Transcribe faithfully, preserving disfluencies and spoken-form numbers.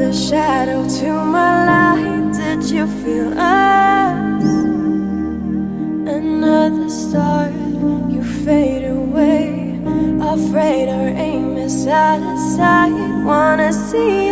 Another shadow to my light. Did you feel us? Another star, you fade away. Afraid our aim is out of sight. Wanna see